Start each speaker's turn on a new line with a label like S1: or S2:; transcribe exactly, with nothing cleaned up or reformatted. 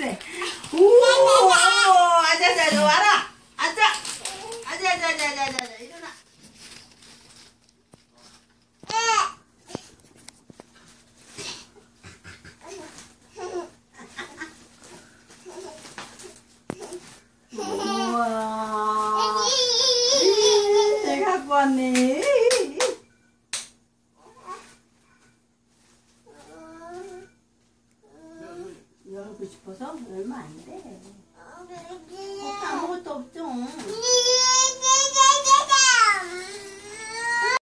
S1: 쎄. 오, 아자, 아자, 와라. 아자. 아자, 아자, 아자, 아자, 아자, 일어나. 우와. 내가 갖고 왔네. 열고 싶어서 얼마 안 돼. 아무것도 없죠.